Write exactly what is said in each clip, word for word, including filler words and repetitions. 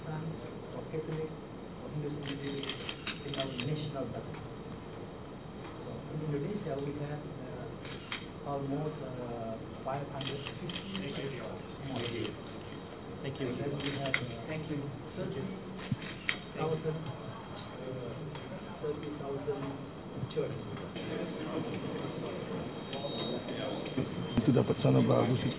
Pakistan, or Catholic, or Hindu cemetery in our national budget. So in Indonesia, we have uh, almost uh, five hundred fifty more. Thank you. And then we have uh, Thank you. thirty thousand, uh, thirty thousand churches. Itu dapat sana bagus sih.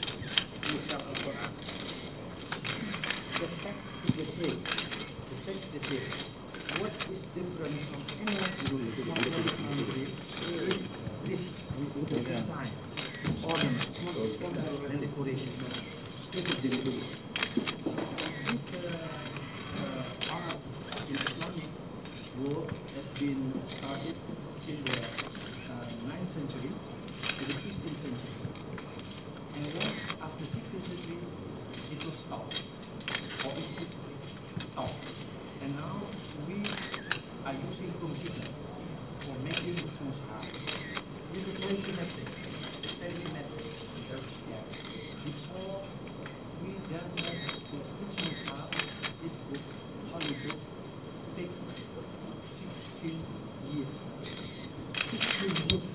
The text is the same. The text is the same. What is different from any other country is this design, ornament, and decoration. This is the difference. This uh, uh, art in Islamic world has been started since the uh, ninth century to the sixteenth century. And then after sixteenth century, it was stopped. Or it stopped. And now we are using computer for making this mushaf. This is very symmetric. It's very symmetric. Because, yeah, before we done that for each mushaf, this book, holy book, takes sixteen years. sixteen years.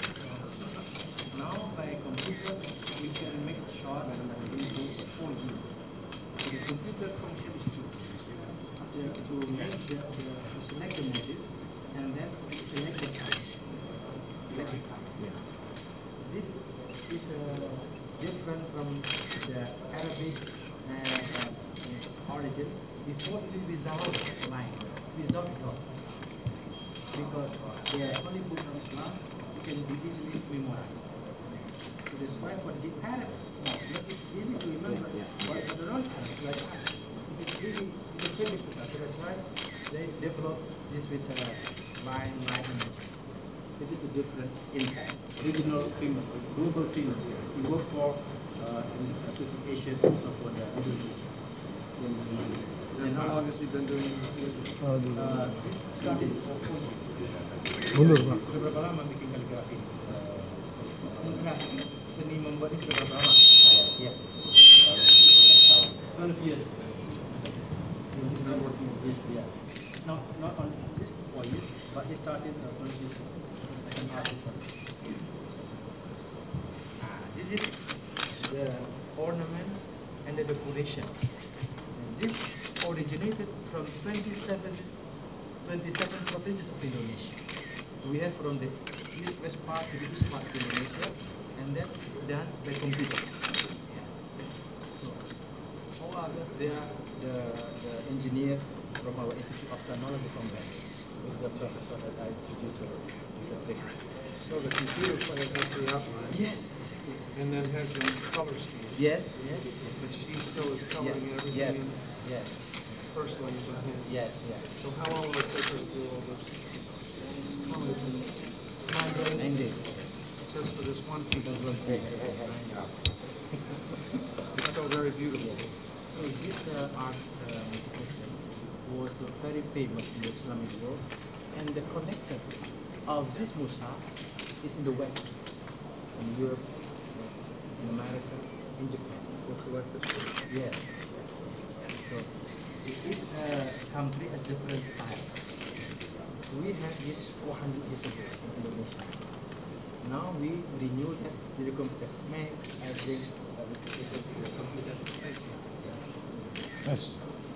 Now by computer we can make it short into four years. So the computer function is two. To, to make the, the to select the motive and then select the type. Select the type. Yeah. This is uh, different from the Arabic uh, uh, origin. Before it is without line, without dot. Because the Holy Book of Islam can be easily memorized. So that's why for the Arab, no, it's easy to remember. Yeah. But for the non-Arab, like us, it's really it's very difficult. So that's why they develop this with a line, line, and it is a different impact. Regional famous, global famous. We work for uh, in association also for the Middle East. And how long has he been doing this? Uh, this started for four years. Mundur, Pak. Sudah berapa lama bikin kaligrafi? Enggak, seni membuat ini sudah berapa lama? Ya. twelve years. He's been working with this, yeah. Not, not on this four years, but he started uh, twelve years as an artist. Ah, this is the ornament and the decoration. And this originated from twenty-seven, twenty-seven provinces of Indonesia. We have from the east west part to the east part of Indonesia, and then done by computer. So, all other they are the, the engineer from our Institute of Technology from there, who is the professor that I introduced to this application. So the computer plan has the outline. Yes, exactly. And then has the color scheme. Yes, yes. But she still is coloring Yes, everything yes, in yes, personally by hand. yes, yes. So how long will it take her to do all this? Coloring in Nine days. Nine days. just for this one piece? It's so very beautiful. So this uh, art uh, was uh, very famous in the Islamic world, and the collector of this mushaf is in the West, in Europe, in America, in Japan. We'll collect this. Yes. So each uh, country has different style. We had this four hundred years ago in Indonesia. Now we renew that with the computer. Make everything uh, with the computer. Yes.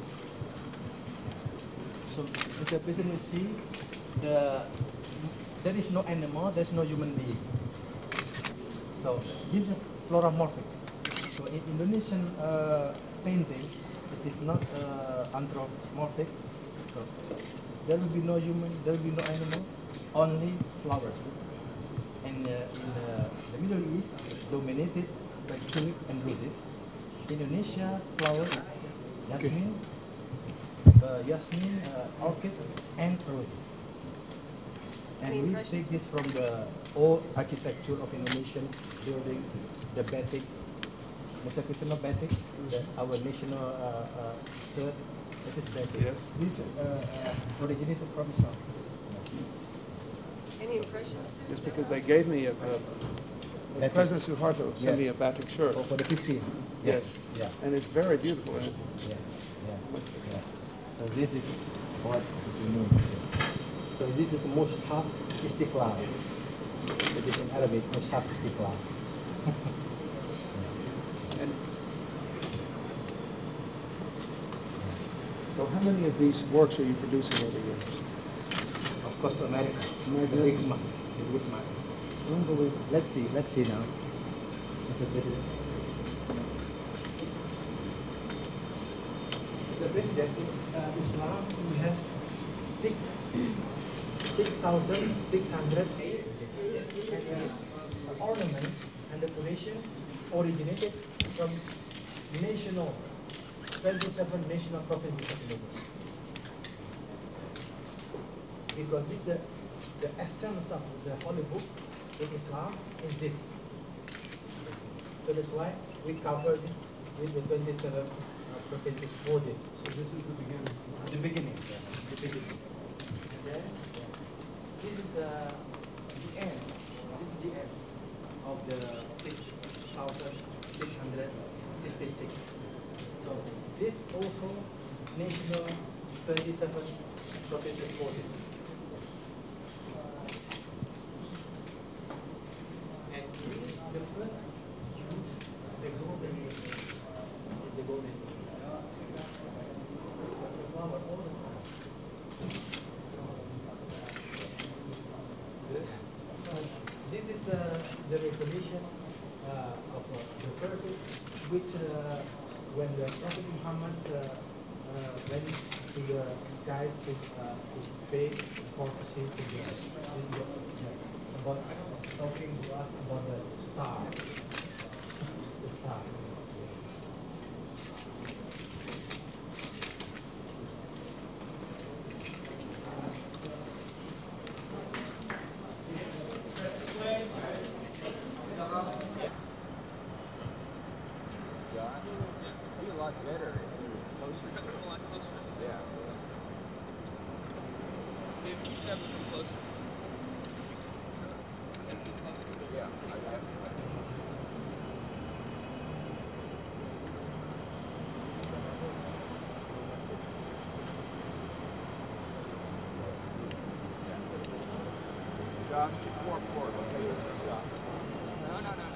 So in the present you see the there is no animal, there is no human being. So this is floramorphic. So in Indonesian uh, painting, it is not uh, anthropomorphic. So there will be no human, there will be no animal, only flowers. And uh, in uh, the Middle East, dominated by tulip and roses. Indonesia flowers, jasmine, uh, jasmine, uh, orchid, and roses. And Any we impressions? take this from the old architecture of Indonesian building, the batik. Mister Krishna batik, the, our national uh, uh, shirt, it is batik. Yes. This uh, uh, originated from Islam. Any impressions? It's because they gave me a, a, a Batik. President Suharto sent Yes. me a batik shirt. For, for the fifteen. Yes. Yeah. And it's very beautiful. And Yeah. Yeah. Yeah. So this is what is the moon. So this is Mushaf Istiqlal. It is in Arabic, Mushaf Istiqlal. And so how many of these works are you producing every year? Of course, to America. America. The big market. The big market. Unbelievable. Let's see, let's see now. Mister President. Mister President, in uh, Islam, we have six, six thousand six hundred ornament and decoration originated from national, twenty-seven national provinces of Indonesia. Because this the, the essence of the Holy Book in Islam is this. So that's why we covered it with the twenty-seven uh, provinces body. So this is the beginning. The beginning. The beginning. And then this is uh, the end. This is the end of the six thousand six hundred sixty-six. So this also national twenty-seven provinces body. And this, the first use the golden is the golden. This, this is uh, the revelation uh, of uh, the person which uh, when the Prophet Muhammad uh, uh, went to the sky to, uh, to pay prophecy to the, this is the, uh, about talking to us about the star. The star. Be a lot better if you were closer to it. A lot closer. Yeah. If you step a little closer. Yeah. I, I, I, Josh, just warm forward. We'll take a shot. No, no, no, no.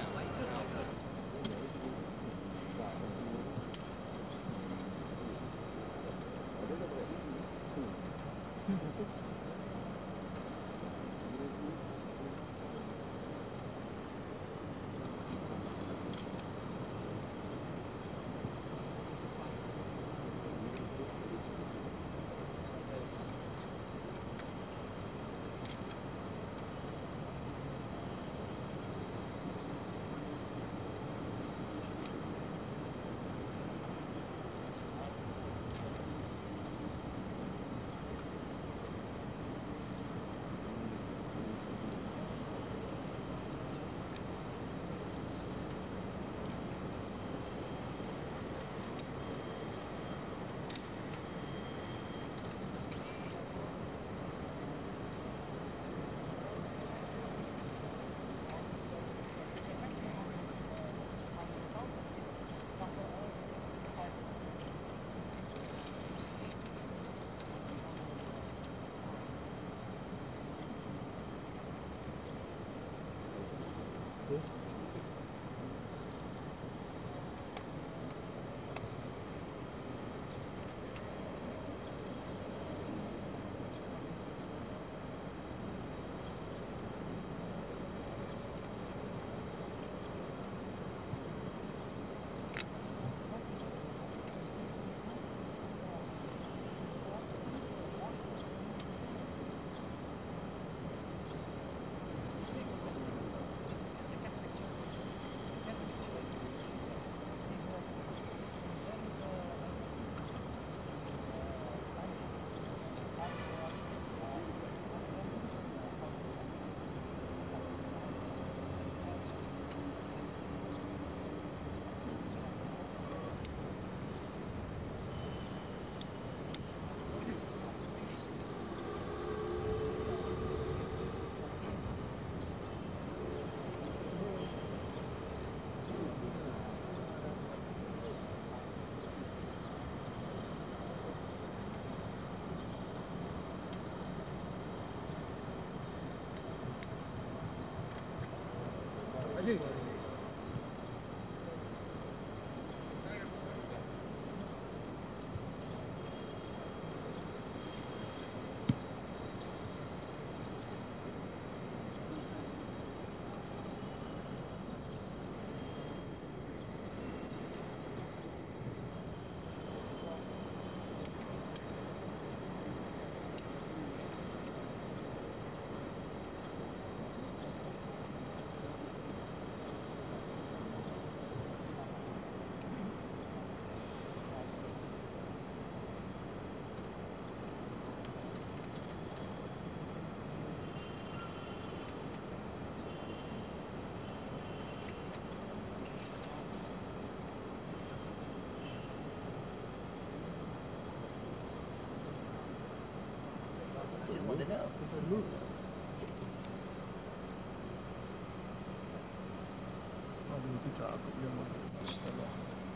Aduh, itu cakep dia mah. Astaga.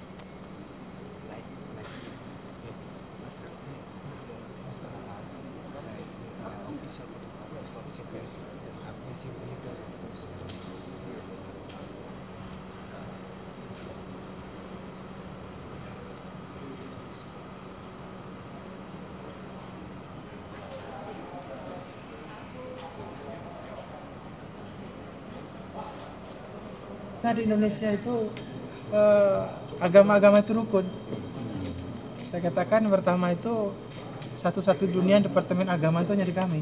Nah di Indonesia itu eh, agama-agama itu rukun. Saya katakan pertama itu satu-satu dunia departemen agama itu hanya di kami.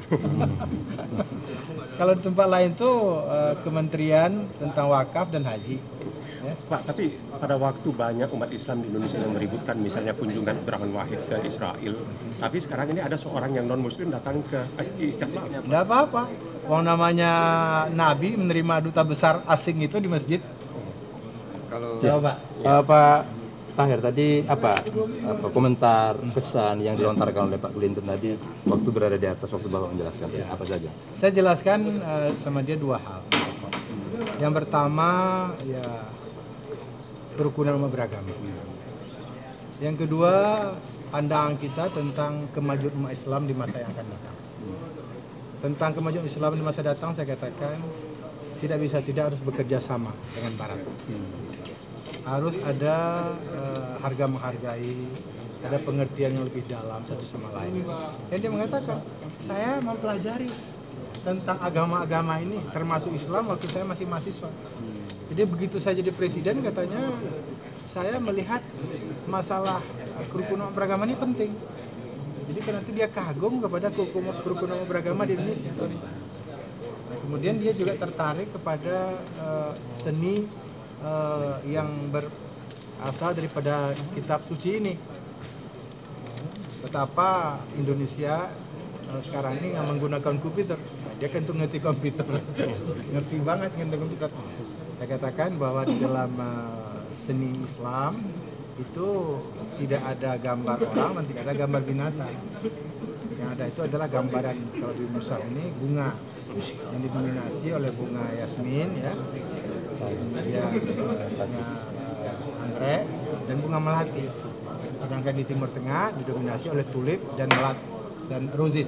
Kalau di tempat lain tuh eh, kementerian tentang wakaf dan haji. Ya. Pak, tapi pada waktu banyak umat Islam di Indonesia yang meributkan misalnya kunjungan Abdurrahman Wahid ke Israel, tapi sekarang ini ada seorang yang non-muslim datang ke Istiqlal. Tidak apa-apa. Wong namanya Nabi menerima duta besar asing itu di masjid. Kalau Ya, Pak. Uh, Pak Tahir tadi apa, apa komentar pesan yang dilontarkan oleh Pak Clinton tadi waktu berada di atas, waktu Bapak menjelaskan apa saja? Saya jelaskan uh, sama dia dua hal. Yang pertama ya kerukunan umat beragama. Yang kedua pandangan kita tentang kemajuan umat Islam di masa yang akan datang. Tentang kemajuan Islam di masa datang saya katakan tidak bisa tidak harus bekerja sama dengan Barat. Harus ada uh, harga menghargai, ada pengertian yang lebih dalam satu sama lain. Dan dia mengatakan saya mempelajari tentang agama-agama ini termasuk Islam waktu saya masih mahasiswa. Jadi begitu saya jadi presiden katanya saya melihat masalah kerukunan beragama ini penting. Jadi karena itu dia kagum kepada kerukunan beragama di Indonesia. Nah, kemudian dia juga tertarik kepada uh, seni uh, yang berasal daripada kitab suci ini. Betapa Indonesia uh, sekarang ini nggak menggunakan komputer. Nah, dia kan tuh ngerti komputer, ngerti banget ngerti komputer. Saya katakan bahwa di dalam uh, seni Islam itu tidak ada gambar orang dan tidak ada gambar binatang. Yang ada itu adalah gambaran, kalau di mushaf ini bunga yang didominasi oleh bunga yasmin, ya, kemudian bunga anggrek dan bunga melati. Sedangkan di Timur Tengah didominasi oleh tulip dan melat dan roses.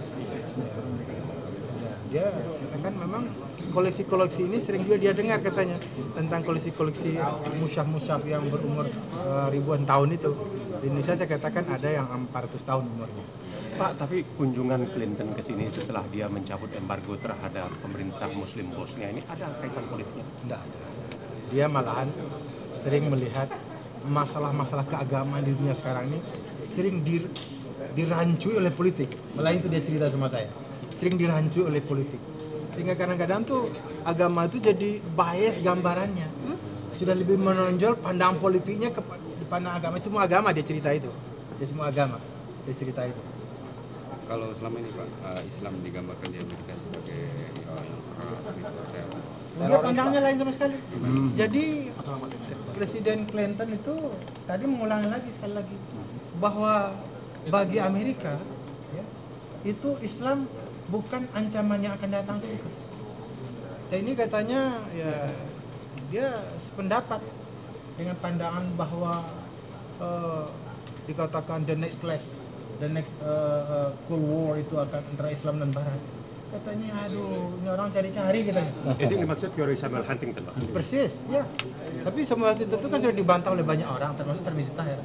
Dia katakan memang koleksi-koleksi ini sering juga dia dengar katanya tentang koleksi-koleksi mushaf-mushaf yang berumur uh, ribuan tahun itu. Di Indonesia saya katakan ada yang empat ratus tahun umurnya. Pak, tapi kunjungan Clinton ke sini setelah dia mencabut embargo terhadap pemerintah Muslim Bosnia ini ada kaitan politiknya? Tidak ada. Dia malahan sering melihat masalah-masalah keagamaan di dunia sekarang ini sering dir, dirancui oleh politik. Malah itu dia cerita sama saya. Sering dirancui oleh politik. Sehingga kadang-kadang tuh agama itu jadi bias gambarannya. Sudah lebih menonjol pandangan politiknya ke pandang agama. Semua agama dia cerita itu. Dia semua agama dia cerita itu. kalau selama ini Pak, uh, Islam digambarkan di Amerika sebagai uh, yang keras, gitu, Dia pandangnya lain sama sekali. Hmm. Jadi Presiden Clinton itu tadi mengulangi lagi sekali lagi bahwa bagi Amerika ya, itu Islam bukan ancaman yang akan datang juga. Dan ini katanya ya dia sependapat dengan pandangan bahwa uh, dikatakan the next class, the next uh, uh, Cold War itu akan antara Islam dan Barat. Katanya, aduh, ini orang cari-cari katanya. Itu yang dimaksud teori Samuel Huntington, Pak? Persis, ya. Tapi Samuel Huntington itu kan sudah dibantah oleh banyak orang, termasuk Tarmizi Tahir.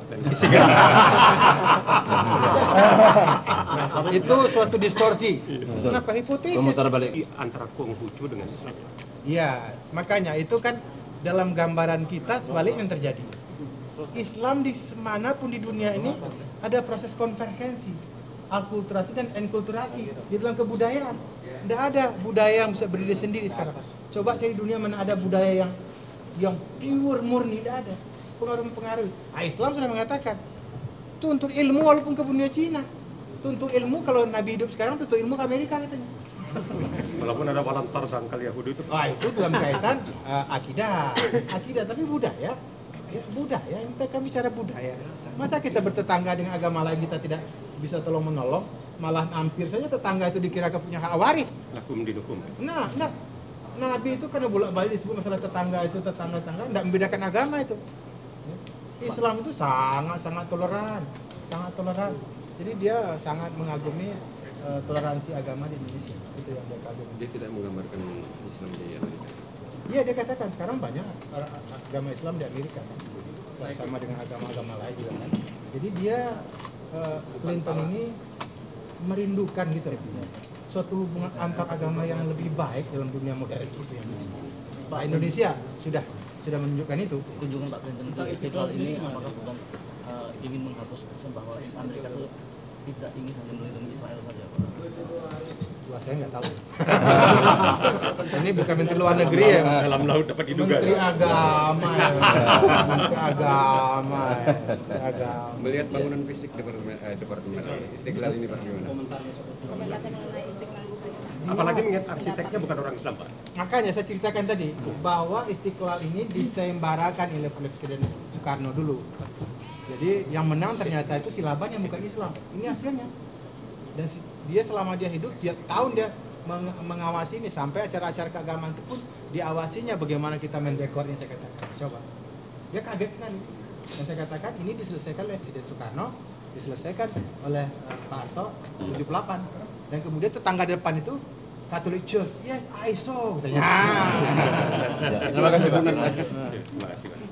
Itu suatu distorsi. Kenapa hipotesis? Komentar balik antara Konghucu dengan Islam. Iya, makanya itu kan dalam gambaran kita sebalik yang terjadi. Islam di manapun di dunia ini ada proses konvergensi, akulturasi dan enkulturasi di dalam kebudayaan. Tidak ada budaya yang bisa berdiri sendiri sekarang. Coba cari dunia mana ada budaya yang yang pure murni, tidak ada. Pengaruh-pengaruh. Nah, Islam sudah mengatakan tuntut ilmu walaupun ke dunia Cina. Tuntut ilmu kalau Nabi hidup sekarang tuntut ilmu ke Amerika katanya. Walaupun ada walantar sangkal Yahudi itu. Ah, itu dalam kaitan uh, akidah, akidah tapi budaya. Ya, budaya, kita kan bicara budaya. Masa kita bertetangga dengan agama lain kita tidak bisa tolong menolong? malah hampir saja tetangga itu dikira punya hak waris. Lakum dinukum. Nah, nah, Nabi itu karena bolak-balik disebut masalah tetangga itu tetangga-tetangga, tidak membedakan agama itu. Islam itu sangat-sangat toleran, sangat toleran. Jadi dia sangat mengagumi uh, toleransi agama di Indonesia. Itu yang dia kagumi. Dia tidak menggambarkan Islam di Amerika. Iya, dia katakan sekarang banyak agama Islam di Amerika kan, sama dengan agama-agama lain juga kan. Jadi dia uh, Clinton ini merindukan gitu suatu hubungan antar agama yang lebih baik dalam dunia modern itu yang Pak Indonesia sudah sudah menunjukkan itu. Kunjungan Pak Clinton ke Istiqlal ini apakah bukan uh, ingin menghapus pesan bahwa Amerika itu tidak ingin hanya melindungi Israel saja, Pak? Wah, saya nggak tahu. Ini bukan Menteri Luar Negeri ya. Dalam laut dapat diduga. Menteri Agama ya. Menteri Agama ya. Menteri Agama. Melihat bangunan fisik departemen, eh, departemen Istiqlal ini Pak gimana? Komentarnya mengenai Istiqlal. Apalagi mengingat arsiteknya bukan orang Islam, Pak. Makanya saya ceritakan tadi bahwa Istiqlal ini disembarakan oleh Presiden Soekarno dulu. Jadi yang menang ternyata itu Silaban yang bukan Islam. Ini hasilnya. Dan dia selama dia hidup, tiap tahun dia meng mengawasi ini sampai acara-acara keagamaan itu pun diawasinya bagaimana kita mendekor yang saya katakan. Coba. Dia kaget sekali. Dan saya katakan ini diselesaikan oleh Presiden Soekarno, diselesaikan oleh uh, Pak Harto tujuh puluh delapan. Dan kemudian tetangga depan itu Catholic Church. Yes, I saw. Katanya. Terima kasih Pak. Terima kasih Pak.